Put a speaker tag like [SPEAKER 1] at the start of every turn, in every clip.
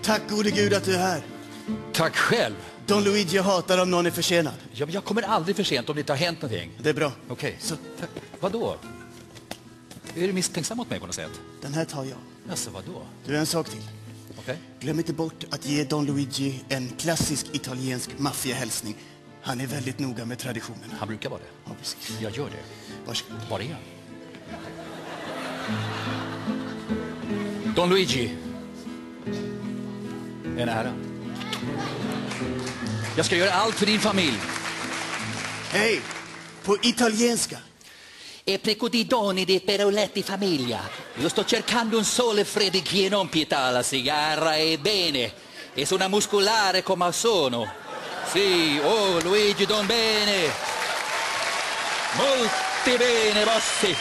[SPEAKER 1] Tack gode gud att du är här.
[SPEAKER 2] Tack själv.
[SPEAKER 1] Don Luigi hatar om någon är försenad.
[SPEAKER 2] Ja, men jag kommer aldrig för sent om det inte har hänt någonting.
[SPEAKER 1] Det är bra.
[SPEAKER 2] Okej.
[SPEAKER 1] Så,
[SPEAKER 2] Tack. Vadå? Är du misstänksam mot mig på något sätt?
[SPEAKER 1] den här tar jag.
[SPEAKER 2] Alltså, vadå?
[SPEAKER 1] Du, en sak till.
[SPEAKER 2] Okej.
[SPEAKER 1] Glöm inte bort att ge Don Luigi en klassisk italiensk maffiahälsning. Han är väldigt noga med traditionerna.
[SPEAKER 2] Han brukar vara det.
[SPEAKER 1] Ja, precis.
[SPEAKER 2] Jag gör det.
[SPEAKER 1] Varsågod.
[SPEAKER 2] Var är han? Don Luigi. En ära. Jag ska göra allt för din familj.
[SPEAKER 1] Hej! På italienska.
[SPEAKER 3] E precodidoni di peroletti famiglia. Io sto cercando un sole freddo che non pietà alla cigarra e bene. E sono muscolare come sono. Sì, oh Luigi Don Bene. Molti bene, bossi.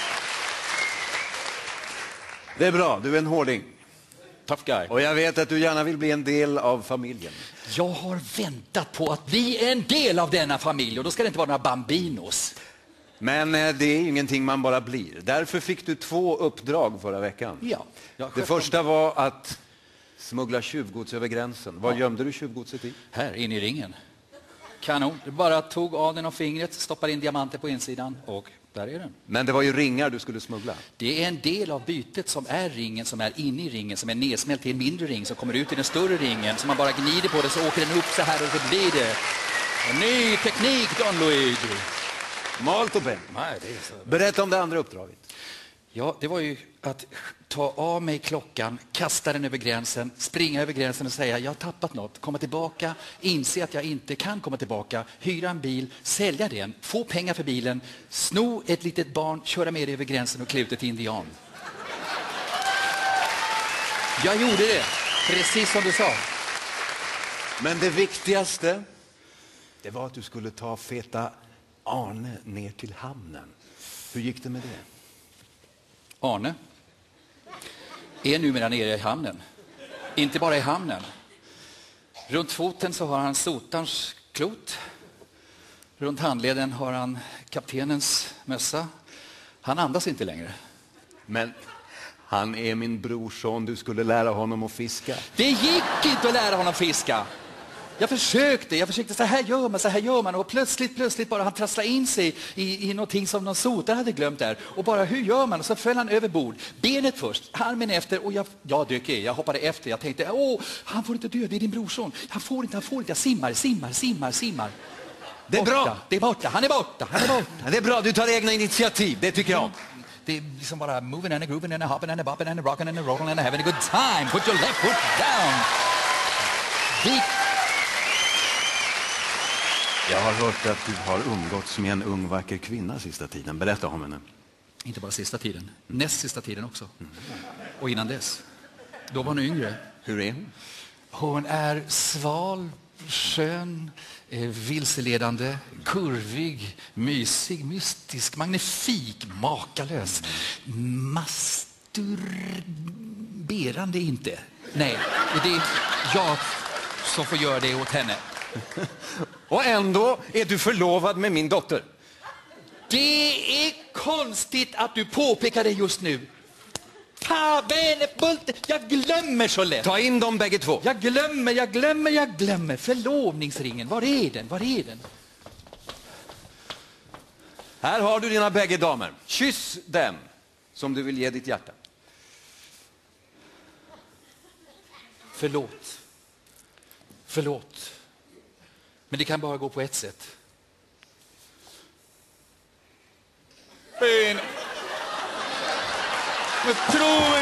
[SPEAKER 4] Det är bra, du är en hårding.
[SPEAKER 2] Tough guy.
[SPEAKER 4] Och jag vet att du gärna vill bli en del av familjen.
[SPEAKER 2] Jag har väntat på att bli en del av denna familj. Och då ska det inte vara några bambinos.
[SPEAKER 4] Men det är ingenting man bara blir. Därför fick du 2 uppdrag förra veckan.
[SPEAKER 2] Ja.
[SPEAKER 4] Det första var att smuggla tjuvgods över gränsen. Var gömde du tjuvgodset i?
[SPEAKER 2] Här, in i ringen. Kanon. Du bara tog av den av fingret, stoppar in diamanter på insidan och där är den.
[SPEAKER 4] Men det var ju ringar du skulle smuggla.
[SPEAKER 2] Det är en del av bytet som är ringen, som är inne i ringen, som är nedsmält till en mindre ring som kommer ut i den större ringen. Så man bara gnider på det så åker den upp så här och så blir det. En ny teknik, Don Luigi.
[SPEAKER 4] Molto bene.
[SPEAKER 2] Nej, det är så.
[SPEAKER 4] Berätta om det andra uppdraget.
[SPEAKER 2] Ja, det var ju att ta av mig klockan, kasta den över gränsen, springa över gränsen och säga jag har tappat något, komma tillbaka, inse att jag inte kan komma tillbaka, hyra en bil, sälja den, få pengar för bilen, sno ett litet barn, köra med det över gränsen och klä ut ett indian. Jag gjorde det, precis som du sa.
[SPEAKER 4] Men det viktigaste, det var att du skulle ta feta Arne ner till hamnen. Hur gick det med det?
[SPEAKER 2] Arne är numera nere i hamnen. Inte bara i hamnen. Runt foten så har han sotarns klot. Runt handleden har han kaptenens mössa. Han andas inte längre.
[SPEAKER 4] Men han är min brorson, du skulle lära honom att fiska.
[SPEAKER 2] Det gick inte att lära honom fiska. Jag försökte, så här gör man. Och plötsligt bara han trasslade in sig i någonting som någon sotare hade glömt där. Och bara, hur gör man? Och så föll han över bord. Benet först, armen efter. Och jag dök i, jag hoppade efter. Jag tänkte, han får inte dö, det är din brorson. Han får inte, jag simmar.
[SPEAKER 4] Det är bra.
[SPEAKER 2] Det är borta, han är borta.
[SPEAKER 4] Det är bra, du tar egna initiativ, det tycker jag.
[SPEAKER 2] Det är liksom bara moving and a grooving and a hopping and a bopping and a rocking and a rolling and a having a good time. Put your left foot down.
[SPEAKER 4] Jag har hört att du har umgåtts med en ung vacker kvinna sista tiden. Berätta om henne.
[SPEAKER 2] Inte bara sista tiden, näst sista tiden också. Och innan dess. Då var hon yngre.
[SPEAKER 4] Hur är hon?
[SPEAKER 2] Hon är sval, skön, vilseledande, kurvig, mysig, mystisk, magnifik, makalös. Masturberande inte. Nej, det är jag som får göra det åt henne.
[SPEAKER 4] Och ändå är du förlovad med min dotter.
[SPEAKER 2] Det är konstigt att du påpekar det just nu. Jag glömmer så lätt.
[SPEAKER 4] Ta in dem bägge två.
[SPEAKER 2] Jag glömmer. Förlovningsringen, var är den?
[SPEAKER 4] Här har du dina bägge damer. Kyss dem som du vill ge ditt hjärta.
[SPEAKER 2] Förlåt. Men det kan bara gå på ett sätt. Men tro